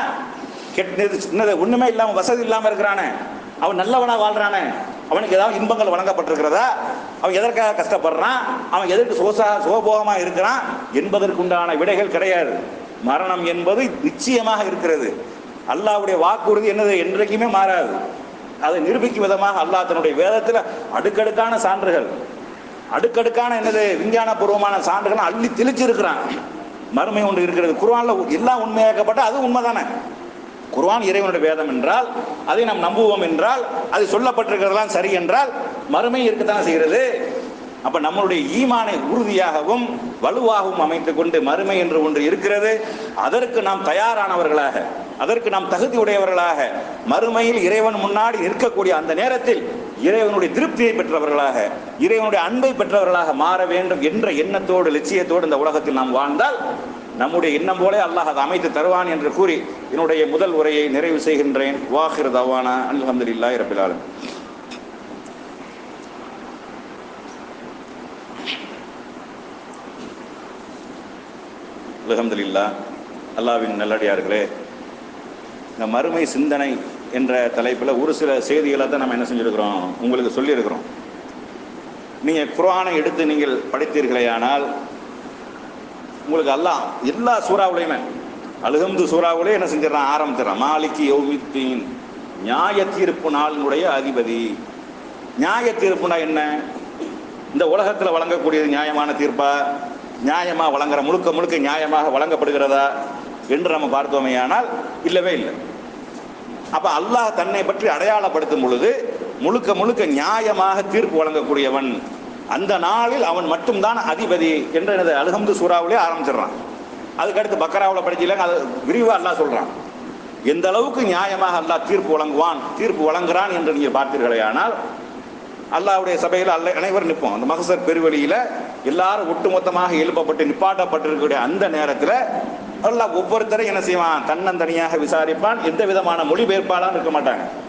சின்னது ஒன்றுமே இல்லாமல் வசதி இல்லாமல் இருக்கிறானே, அவன் நல்லவனாக வாழ்றானே, அவனுக்கு ஏதாவது இன்பங்கள் வழங்கப்பட்டிருக்கிறதா, அவன் எதற்காக கஷ்டப்படுறான், அவன் எதற்கு சுகபோகமாக இருக்கிறான் என்பதற்குண்டான விடைகள் கிடையாது. மரணம் என்பது நிச்சயமாக இருக்கிறது. அல்லாஹ்வுடைய வாக்குறுதி என்னது, என்றைக்குமே மாறாது. அதை நிரூபிக்கும் விதமாக அல்லாஹ் தன்னுடைய வேதத்தில் அடுக்கடுக்கான சான்றுகள், அடுக்கடுக்கான விஞ்ஞான பூர்வமான சான்றுகள் அள்ளி தெளிச்சிருக்கிறான். மறுமை ஒன்று இருக்கிறது. குர்ஆனில் எல்லாம் உண்மையாக்கப்பட்ட அது உண்மைதானே. குர்ஆன் இறைவனுடைய வேதம் என்றால் அதை நாம் நம்புவோம் என்றால், அது சொல்லப்பட்டிருக்கிறதெல்லாம் சரி என்றால் மறுமை இருக்கத்தானே செய்கிறது. அப்ப நம்மளுடைய ஈமானை உறுதியாகவும் வலுவாகவும் அமைத்துக் கொண்டு மறுமை என்று ஒன்று இருக்கிறது, அதற்கு நாம் தயாரானவர்களாக, அதற்கு நாம் தகுதி உடையவர்களாக, மறுமையில் இறைவன் முன்னாடி நிற்கக்கூடிய அந்த நேரத்தில் இறைவனுடைய திருப்தியை பெற்றவர்களாக, இறைவனுடைய அன்பை பெற்றவர்களாக மாற வேண்டும் என்ற எண்ணத்தோடு, லட்சியத்தோடு இந்த உலகத்தில் நாம் வாழ்ந்தால் நம்முடைய எண்ணம் போல அல்லாஹ் அதை அமைத்து தருவான் என்று கூறி என்னுடைய முதல் உரையை நிறைவு செய்கின்றேன். வாஹிர் தவானா அல்ஹம்துலில்லாஹி ரப்பில் ஆலமீன். அல்ஹம்துலில்லாஹ். அல்லாஹ்வின் நல்லடியார்களே, இந்த மறுமை சிந்தனை என்ற தலைப்பில் ஒரு சில செய்திகளை தான் நம்ம என்ன செஞ்சுருக்கிறோம், உங்களுக்கு சொல்லியிருக்கிறோம். நீங்கள் குர்ஆனை எடுத்து நீங்கள் படித்தீர்களேயானால் உங்களுக்கு அல்லாஹ் எல்லா சூறாவுலையுமே, அல்ஹம்து சூறாவுலேயே என்ன செஞ்சிடறான், ஆரம்பிச்சிடறான், மாலிகி யௌமித்தீன், நியாய தீர்ப்பு நாளினுடைய அதிபதி. நியாய தீர்ப்புனா என்ன? இந்த உலகத்தில் வழங்கக்கூடியது நியாயமான தீர்ப்பா, நியாயமாக வழங்குற முழுக்க முழுக்க நியாயமாக வழங்கப்படுகிறதா என்று நம்ம பார்த்தோமேயானால் இல்லவே இல்லை. அப்போ அல்லாஹ் தன்னை பற்றி அடையாளப்படுத்தும் பொழுது முழுக்க முழுக்க நியாயமாக தீர்ப்பு வழங்கக்கூடியவன், அந்த நாளில் அவன் மட்டும்தான் அதிபதி என்று எனது அல்ஹம்து சூறாவிலே ஆரம்பிச்சிடறான். அதுக்கடுத்து பக்கராவில் படிச்சில்லைங்க, அது விரிவாக அல்லாஹ் சொல்கிறான். எந்த அளவுக்கு நியாயமாக அல்லாஹ் தீர்ப்பு வழங்குவான், தீர்ப்பு வழங்குறான் என்று நீங்கள் பார்த்தீர்களேயானால் அல்லாஹ்வுடைய சபையில் அனைவரும் நிற்போம். அந்த மகசர் பெருவெளியில் எல்லாரும் ஒட்டுமொத்தமாக எழுப்பப்பட்டு நிப்பாட்டப்பட்டிருக்கக்கூடிய அந்த நேரத்தில் அல்லாஹ் ஒவ்வொருத்தரும் என்ன செய்வான், தன்னந்தனியாக விசாரிப்பான். எந்த விதமான மொழிபெயர்ப்பாலாம் இருக்க மாட்டாங்க.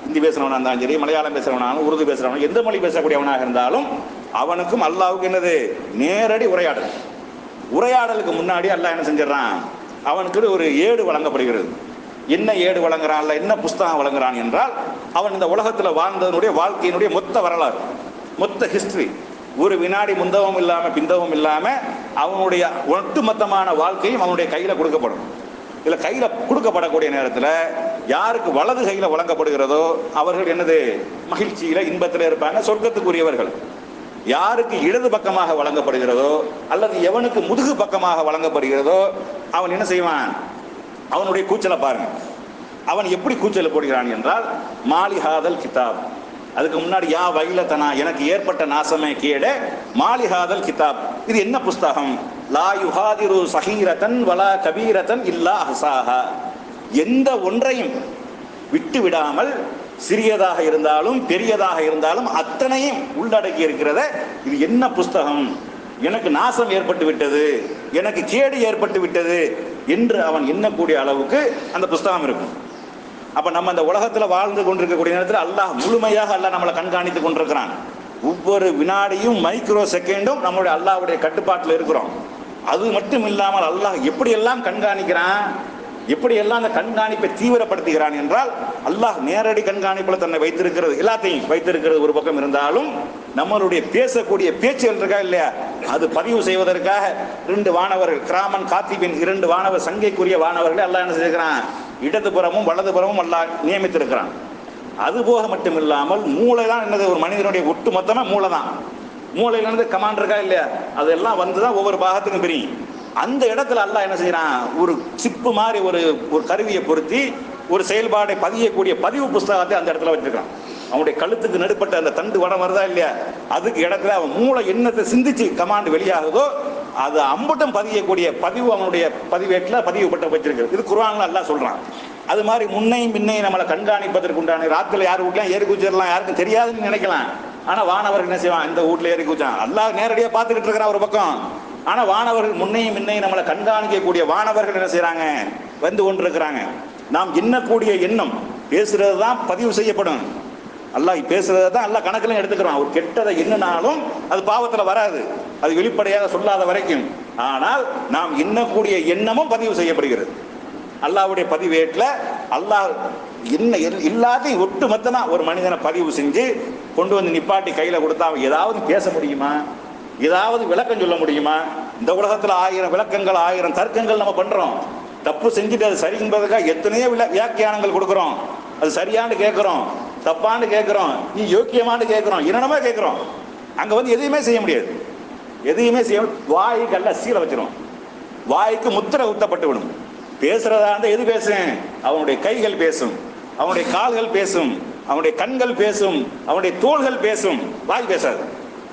ஹிந்தி பேசுகிறவனாக இருந்தாலும் சரி, மலையாளம் பேசுகிறவனாலும், உருது பேசுகிறவனும், எந்த மொழி பேசக்கூடியவனாக இருந்தாலும் அவனுக்கும் அல்லாஹ்வுக்கு என்னது நேரடி உரையாடல். உரையாடலுக்கு முன்னாடி அல்லாஹ் என்ன செஞ்சிடறான், அவனுக்கு ஒரு ஏடு வழங்கப்படுகிறது. என்ன ஏடு வழங்குறான், என்ன புஸ்தகம் வழங்குறான் என்றால், அவன் இந்த உலகத்தில் வாழ்ந்ததனுடைய வாழ்க்கையினுடைய மொத்த வரலாறு, மொத்த ஹிஸ்டரி, ஒரு வினாடி முந்தவும் இல்லாமல் பிந்தவும் இல்லாமல் அவனுடைய ஒட்டுமொத்தமான வாழ்க்கையும் அவனுடைய கையில் கொடுக்கப்படும். இதில் கையில் கொடுக்கப்படக்கூடிய நேரத்தில் யாருக்கு வலது கையில் வழங்கப்படுகிறதோ அவர்கள் என்னது மகிழ்ச்சியில் இன்பத்தில் இருப்பாங்க, சொர்க்கத்துக்குரியவர்கள். யாருக்கு இடது பக்கமாக வழங்கப்படுகிறதோ அல்லது எவனுக்கு முதுகு பக்கமாக வழங்கப்படுகிறதோ அவன் என்ன செய்வான், அவனுடைய கூச்சலை பாருங்க. அவன் எப்படி கூச்சல் போடுகிறான் என்றால், மாலிஹாதல் கிதாப், அதுக்கு முன்னாடி யா வைலத்தனா, எனக்கு ஏற்பட்ட நாசமே கேட, மாலிஹாதல் கிதாப், இது என்ன புஸ்தகம், லா யுஹாதிரு சஹீரத்தன் வலா கபீரத்தன் இல்லா ஹசாஹா, எந்த ஒன்றையும் விட்டு விடாமல் சிறியதாக இருந்தாலும் பெரியதாக இருந்தாலும் அத்தனையும் உள்ளடக்கி இருக்கிறத, இது என்ன புஸ்தகம், எனக்கு நாசம் ஏற்பட்டு விட்டது, எனக்கு கேடு ஏற்பட்டு விட்டது என்று அவன் எண்ணக்கூடிய அளவுக்கு அந்த புஸ்தகம் இருக்கும். அப்ப நம்ம அந்த உலகத்தில் வாழ்ந்து கொண்டிருக்கக்கூடிய நேரத்தில் அல்லாஹ் முழுமையாக அல்லாஹ் நம்மளை கண்காணித்து கொண்டிருக்கிறான். ஒவ்வொரு வினாடியும் மைக்ரோ செகண்டும் நம்மளுடைய அல்லாஹ்வுடைய கட்டுப்பாட்டில் இருக்கிறோம். அது மட்டும் இல்லாமல் அல்லாஹ் எப்படியெல்லாம் கண்காணிக்கிறான், எப்படியெல்லாம் அந்த கண்காணிப்பை தீவிரப்படுத்துகிறான் என்றால், அல்லாஹ் நேரடி கண்காணிப்பில் தன்னை வைத்திருக்கிறது, எல்லாத்தையும் வைத்திருக்கிறது ஒரு பக்கம் இருந்தாலும், நம்மளுடைய பேசக்கூடிய பேச்சுகள் இருக்கா இல்லையா, அது பதிவு செய்வதற்காக 2 வானவர்கள், கிராமன் காத்திபின் 2 வானவர், சங்கைக்குரிய வானவர்களை அல்லாஹ் என்ன செய்கிறான், இடதுபுறமும் வலதுபுறமும் அல்லாஹ் நியமித்திருக்கிறான். அதுபோக மட்டும் இல்லாமல் மூளை தான் என்னது, ஒரு மனிதனுடைய ஒட்டு மொத்தமாக மூளை தான். மூளையிலிருந்து கமாண்ட் இருக்கா இல்லையா, அதெல்லாம் வந்து தான் ஒவ்வொரு பாகத்துக்கும் பிரியும். அந்த இடத்துல அல்லாஹ் என்ன செய்யறான், ஒரு சிப்பு மாதிரி ஒரு கருவியை பொருத்தி ஒரு செயல்பாடை பதியக்கூடிய பதிவு புஸ்தகத்தை அந்த இடத்துல வச்சிருக்கான். அவனுடைய கழுத்துக்கு நடுப்பட்ட அந்த தண்டு வடம் வருதா இல்லையா, அதுக்கு இடத்துல அவன் மூளை என்னத்தை சிந்திச்சு கமாண்ட் வெளியாகுதோ அது அம்பட்டும் பதியக்கூடிய பதிவு அவனுடைய பதிவேட்டில் பதிவுபட்ட வச்சிருக்கு. இது குர்ஆன்ல அல்லாஹ் சொல்றான். அது மாதிரி முன்னையும் பின்னையும் நம்மளை கண்காணிப்பதற்கு உண்டான, ராத்திரில யார் வீட்லாம் ஏறி குதிச்சிடலாம், யாருக்கும் தெரியாதுன்னு நினைக்கலாம். ஆனால் வானவர்கள் என்ன செய்வான், இந்த வீட்டில் ஏறி குதிச்சான், அல்லாஹ் நேரடியாக பார்த்துக்கிட்டு இருக்கிறான் ஒரு பக்கம். ஆனால் வானவர்கள் முன்னையும் பின்னையும் நம்மளை கண்காணிக்கக்கூடிய வானவர்கள் என்ன செய்யறாங்க, வந்து கொண்டிருக்கிறாங்க. நாம் எண்ணக்கூடிய எண்ணம் பேசுறது தான் பதிவு செய்யப்படும். அல்லாஹ் பேசுறதை தான் அல்லாஹ் கணக்கில் எடுத்துக்கிறான். ஒரு கெட்டதை எண்ணினாலும் அது பாவத்தில் வராது, அது வெளிப்படையாக சொல்லாத வரைக்கும். ஆனால் நாம் எண்ணக்கூடிய எண்ணமும் பதிவு செய்யப்படுகிறது. அல்லாஹ்வுடைய பதிவேட்டில் அல்லாஹ் என்ன எல்லாத்தையும் ஒட்டு மொத்தமாக ஒரு மனிதனை பதிவு செஞ்சு கொண்டு வந்து நிப்பாட்டி கையில் கொடுத்தா அவன் ஏதாவது பேச முடியுமா, ஏதாவது விளக்கம் சொல்ல முடியுமா? இந்த உலகத்தில் 1000 விளக்கங்கள் 1000 தர்க்கங்கள் நம்ம பண்றோம். தப்பு செஞ்சுட்டு அது சரி என்பதற்காக எத்தனையோ வியாக்கியானங்கள் கொடுக்குறோம். அது சரியானு கேட்குறோம், தப்பான்னு கேட்குறோம், நீ யோக்கியமானு கேட்குறோம், என்னென்னமா கேட்குறோம். அங்கே வந்து எதையுமே செய்ய முடியாது, எதையுமே செய்ய. வாய்க்கு எல்லாம் சீலை வச்சிடும், வாய்க்கு முத்திரை ஊத்தப்பட்டு விடும். பேசுறதா இருந்தால் எது பேசும், அவனுடைய கைகள் பேசும், அவனுடைய கால்கள் பேசும், அவனுடைய கண்கள் பேசும், அவனுடைய தோள்கள் பேசும், வாய் பேசாது.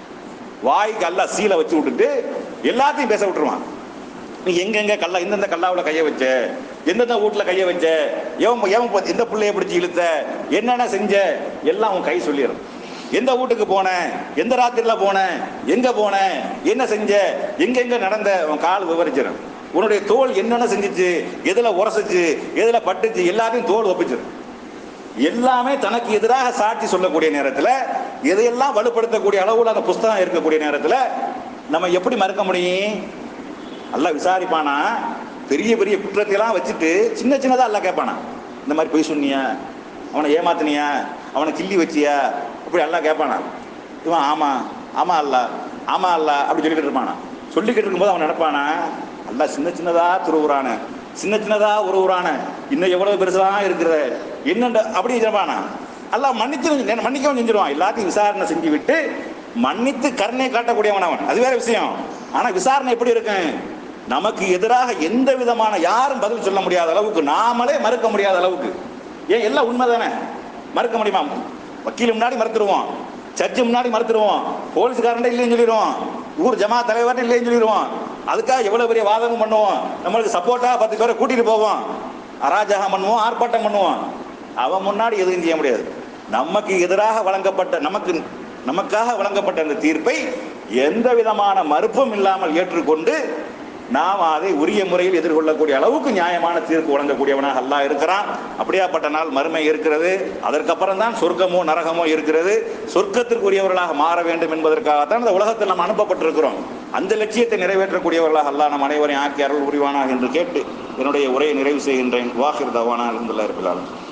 வாய்க்கு எல்லாம் சீலை வச்சு விட்டுட்டு எல்லாத்தையும் பேச விட்டுருவான். நீ எங்கெங்க கல்லா, எந்தெந்த கல்லாவில் கையை வச்ச, எந்தெந்த வீட்டில் கையை வச்ச, எந்த பிள்ளைய பிடிச்சி இழுத்த, என்னென்ன செஞ்ச, எல்லாம் உன் கை சொல்லிடும். எந்த வீட்டுக்கு போன, எந்த ராத்திரியில் போன, எங்க போன, என்ன செஞ்ச, எங்கெங்க நடந்த, உன் கால் விவரிச்சிடும். உன்னுடைய தோல் என்னென்ன செஞ்சிச்சு, எதில் உரசிச்சு, எதில் பட்டுச்சு, எல்லாத்தையும் தோல் ஒப்பிச்சிடும். எல்லாமே தனக்கு எதிராக சாட்சி சொல்லக்கூடிய நேரத்தில், எதையெல்லாம் வலுப்படுத்தக்கூடிய அளவில் அந்த புஸ்தகம் இருக்கக்கூடிய நேரத்தில் நம்ம எப்படி மறுக்க முடியும்? அல்லாஹ் விசாரிப்பானா, பெரிய பெரிய குற்றத்தையெல்லாம் வச்சுட்டு சின்ன சின்னதாக அல்லாஹ் கேட்பானா, இந்த மாதிரி போய் சொன்னியா, அவனை ஏமாத்தினியா, அவனை கிள்ளி வச்சியா, அப்படி அல்லாஹ் கேட்பானா? இவன் ஆமா ஆமா அல்லா ஆமா அல்லா அப்படி சொல்லிக்கிட்டு இருப்பானா. சொல்லிக்கிட்டு இருக்கும்போது அவன் நினைப்பானா, அல்லாஹ் சின்ன சின்னதாக துருவுறான, சின்ன சின்னதாக உருவுறான, இன்னும் எவ்வளவு பெருசாக இருக்கிற என்னண்ட அப்படி இருப்பானா. அல்லாஹ் மன்னிக்கவும் செஞ்சிருவான். எல்லாத்தையும் விசாரணை செஞ்சு விட்டு மன்னித்து கருணை காட்டக்கூடியவன் அவன், அது வேற விஷயம். ஆனால் விசாரணை எப்படி இருக்கும், நமக்கு எதிராக எந்த விதமான யாரும் பதில் சொல்ல முடியாத அளவுக்கு, நாமளே மறுக்க முடியாத அளவுக்கு. ஏன் எல்லாம் உண்மை தானே, மறுக்க முடியுமா? வக்கீல் முன்னாடி மறுத்துருவோம், சர்ச்சு முன்னாடி மறுத்துருவோம், போலீஸ்காரன் இல்லைன்னு சொல்லிடுவோம், ஊர் ஜமா தலைவர் இல்லைன்னு சொல்லிடுவோம். அதுக்காக எவ்வளவு பெரிய வாதமும் பண்ணுவோம், நம்மளுக்கு சப்போர்ட்டா 10 பேரை கூட்டிட்டு போவோம், அராஜகம் பண்ணுவோம், ஆர்ப்பாட்டம் பண்ணுவோம். அவன் முன்னாடி எதுவும் செய்ய முடியாது. நமக்கு எதிராக வழங்கப்பட்ட, நமக்காக வழங்கப்பட்ட அந்த தீர்ப்பை எந்த விதமான மறுப்பும் இல்லாமல் ஏற்றுக்கொண்டு நாம் அதை உரிய முறையில் எதிர்கொள்ளக்கூடிய அளவுக்கு நியாயமான தீர்ப்பு வழங்கக்கூடியவனாக அல்லாஹ் இருக்கிறான். அப்படியாப்பட்ட நாள் மறுமை இருக்கிறது. அதற்கப்புறம் தான் சொர்க்கமோ நரகமோ இருக்கிறது. சொர்க்கத்திற்குரியவர்களாக மாற வேண்டும் என்பதற்காகத்தான் இந்த உலகத்தில் நாம் அனுப்பப்பட்டிருக்கிறோம். அந்த லட்சியத்தை நிறைவேற்றக்கூடியவர்களாக அல்லாஹ் நம் அனைவரையும் ஆக்கி அருள் புரிவானாக என்று கேட்டு என்னுடைய உரையை நிறைவு செய்கின்றேன். வாஹிர் தவானா அல்ஹம்துலில்லாஹி ரப்பில் ஆலமீன்.